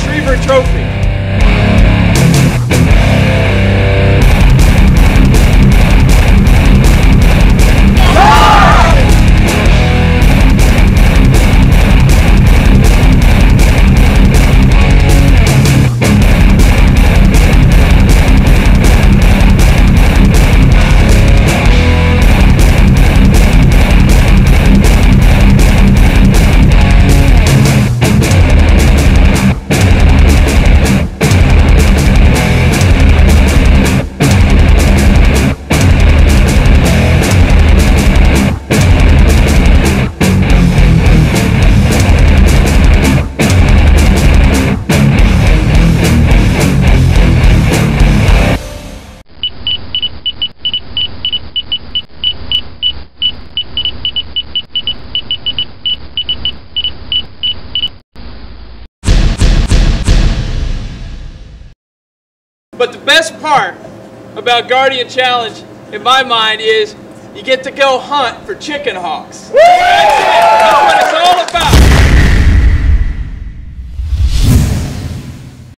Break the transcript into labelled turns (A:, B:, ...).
A: Shriever Trophy. But the best part about Guardian Challenge, in my mind, is you get to go hunt for chicken hawks. That's what it's all about.